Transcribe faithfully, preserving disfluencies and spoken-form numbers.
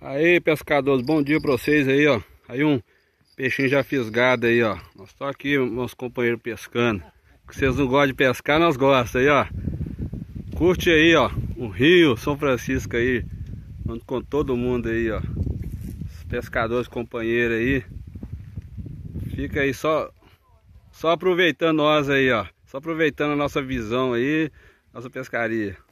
Aí, pescadores, bom dia pra vocês aí, ó. Aí um peixinho já fisgado aí, ó. Nós estamos aqui, meus companheiros pescando. Se vocês não gostam de pescar, nós gostamos aí, ó. Curte aí, ó, o Rio São Francisco aí. Ando com todo mundo aí, ó. Os pescadores companheiros aí. Fica aí só, só aproveitando nós aí, ó. Só aproveitando a nossa visão aí, nossa pescaria.